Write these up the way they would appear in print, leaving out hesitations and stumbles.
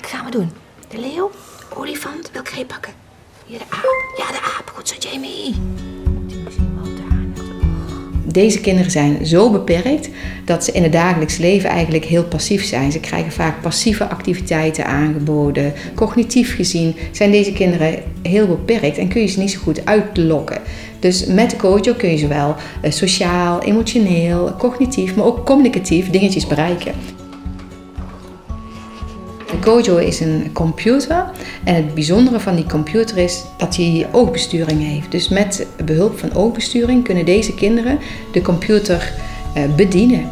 gaan we doen? De leeuw, olifant, welke ga je pakken? Hier de aap. Ja, de aap. Goed zo, Jamie. Die misschien wel daar. Deze kinderen zijn zo beperkt dat ze in het dagelijks leven eigenlijk heel passief zijn. Ze krijgen vaak passieve activiteiten aangeboden. Cognitief gezien zijn deze kinderen heel beperkt en kun je ze niet zo goed uitlokken. Dus met de Kojo kun je zowel sociaal, emotioneel, cognitief, maar ook communicatief dingetjes bereiken. De Kojo is een computer en het bijzondere van die computer is dat hij oogbesturing heeft. Dus met behulp van oogbesturing kunnen deze kinderen de computer bedienen.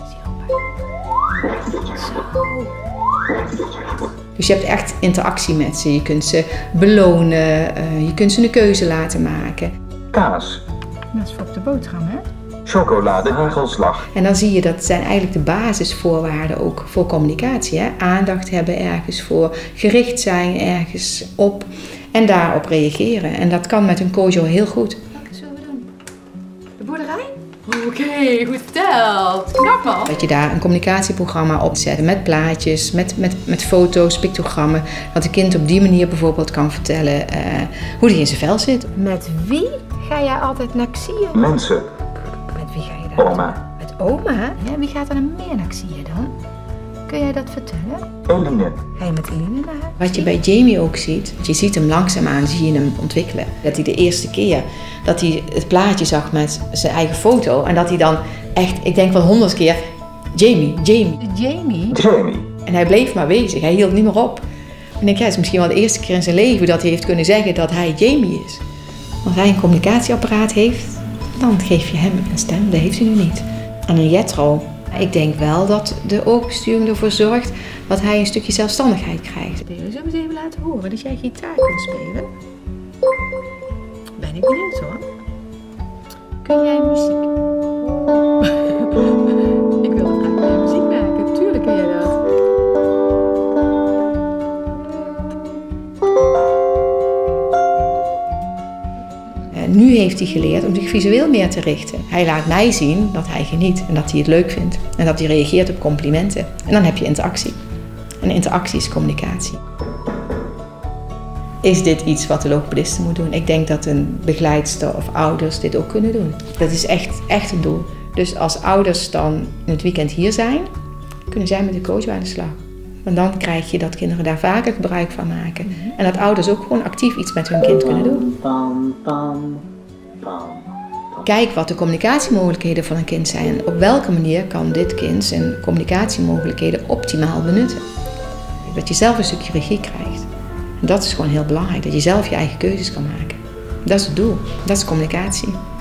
Dus je hebt echt interactie met ze. Je kunt ze belonen, je kunt ze een keuze laten maken. Kaas. Dat is voor op de boterham, hè? Chocolade, hagelslag. En dan zie je dat zijn eigenlijk de basisvoorwaarden ook voor communicatie. Hè? Aandacht hebben ergens voor, gericht zijn ergens op en daarop reageren. En dat kan met een Kojo heel goed. Wat zullen we doen? De boerderij? Oké, goed verteld. Knap man. Dat je daar een communicatieprogramma op zet met plaatjes, met foto's, pictogrammen. Dat een kind op die manier bijvoorbeeld kan vertellen hoe hij in zijn vel zit. Met wie ga jij altijd naar Xiën? Mensen. Met wie ga je daar? Oma. Met oma? Ja, wie gaat er dan meer naar Xiën dan? Kun jij dat vertellen? Eline. Ga je met Eline naar haar? Wat je bij Jamie ook ziet, je ziet hem langzaamaan, zie je hem ontwikkelen. Dat hij de eerste keer dat hij het plaatje zag met zijn eigen foto en dat hij dan echt, ik denk wel 100 keer, Jamie, Jamie. Jamie? Jamie. En hij bleef maar bezig, hij hield niet meer op. En ik denk, ja, het is misschien wel de eerste keer in zijn leven dat hij heeft kunnen zeggen dat hij Jamie is. Als hij een communicatieapparaat heeft, dan geef je hem een stem, dat heeft hij nu niet. En een Jetro, ik denk wel dat de oogbesturing ervoor zorgt dat hij een stukje zelfstandigheid krijgt. Zullen we eens even laten horen dat jij gitaar kunt spelen? Ben ik benieuwd hoor. Kun jij muziek? Ik wilde graag kun jij muziek maken. Tuurlijk kun jij dat. Nu heeft hij geleerd om zich visueel meer te richten. Hij laat mij zien dat hij geniet en dat hij het leuk vindt. En dat hij reageert op complimenten. En dan heb je interactie. En interactie is communicatie. Is dit iets wat de logopediste moet doen? Ik denk dat een begeleidster of ouders dit ook kunnen doen. Dat is echt een doel. Dus als ouders dan in het weekend hier zijn, kunnen zij met de Kojo aan de slag. Want dan krijg je dat kinderen daar vaker gebruik van maken. En dat ouders ook gewoon actief iets met hun kind kunnen doen. Kijk wat de communicatiemogelijkheden van een kind zijn. En op welke manier kan dit kind zijn communicatiemogelijkheden optimaal benutten. Dat je zelf een stukje regie krijgt. En dat is gewoon heel belangrijk. Dat je zelf je eigen keuzes kan maken. Dat is het doel. Dat is communicatie.